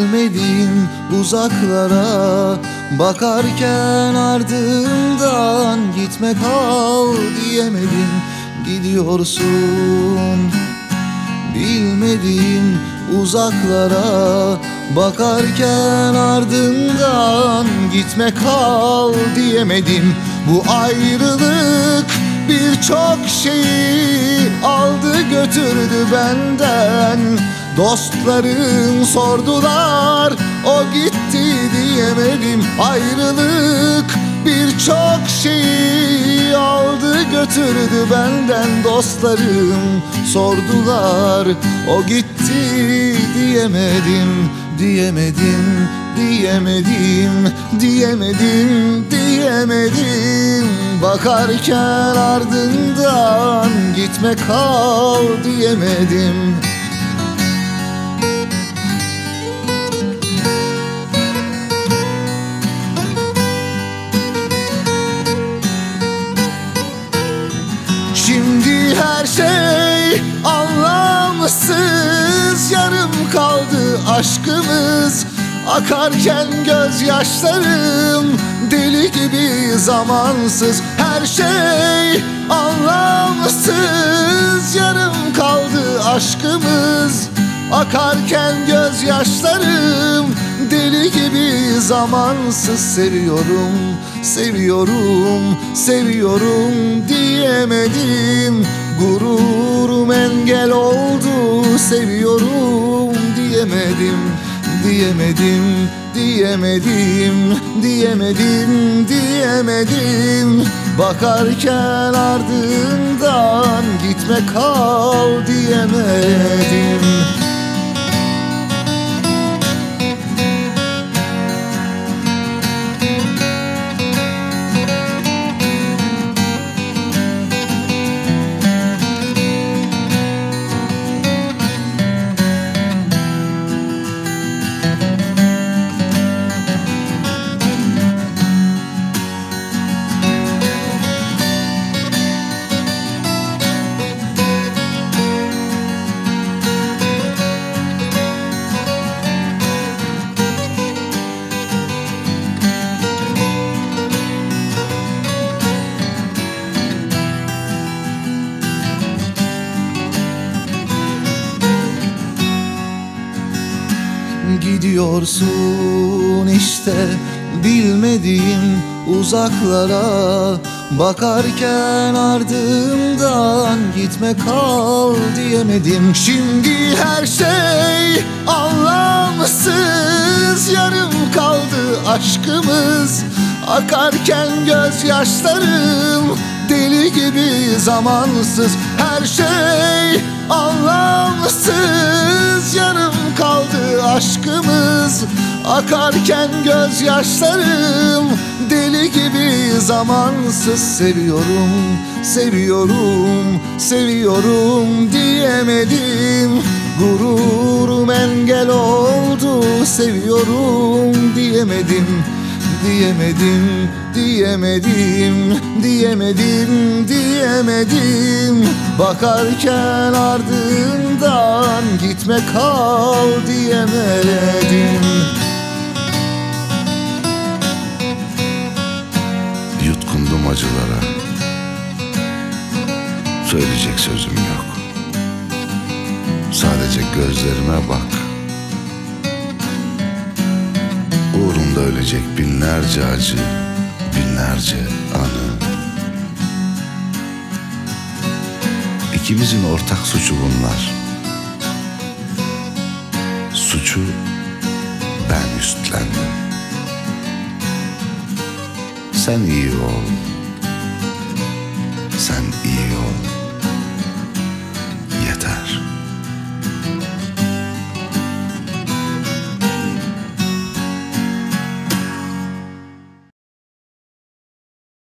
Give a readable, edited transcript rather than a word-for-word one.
bilmediğim uzaklara, bakarken ardından gitme kal diyemedim. Gidiyorsun bilmediğim uzaklara, bakarken ardından gitme kal diyemedim. Bu ayrılık birçok şeyi aldı götürdü benden. Dostlarım sordular, o gitti diyemedim. Ayrılık birçok şeyi aldı götürdü benden. Dostlarım sordular, o gitti diyemedim. Diyemedim, diyemedim, diyemedim, diyemedim. Bakarken ardından gitme kal diyemedim. Şimdi her şey anlamsız, yarım kaldı aşkımız. Akarken gözyaşlarım deli gibi zamansız. Her şey anlamsız, yarım kaldı aşkımız. Akarken gözyaşlarım deli gibi zamansız. Seviyorum, seviyorum, seviyorum diyemedim. Gururum engel oldu, seviyorum diyemedim. Diyemedim, diyemedim, diyemedim, diyemedim. Bakarken ardından gitme kal diyemedim. Gidiyorsun işte bilmediğim uzaklara, bakarken ardımdan gitme kal diyemedim. Şimdi her şey anlamsız, yarım kaldı aşkımız. Akarken gözyaşlarım deli gibi zamansız. Her şey anlamsız, yarım kaldı aşkımız. Akarken gözyaşlarım deli gibi zamansız. Seviyorum, seviyorum, seviyorum diyemedim. Gururum engel oldu, seviyorum diyemedim. Diyemedim, diyemedim, diyemedim, diyemedim. Bakarken ardından gitme kal diyemedim. Yutkundum acılara, söyleyecek sözüm yok. Sadece gözlerime bak. Uğrunda ölecek binlerce acı, binlerce anı. İkimizin ortak suçu bunlar. Suçu ben üstlendim. Sen iyi ol, sen iyi ol.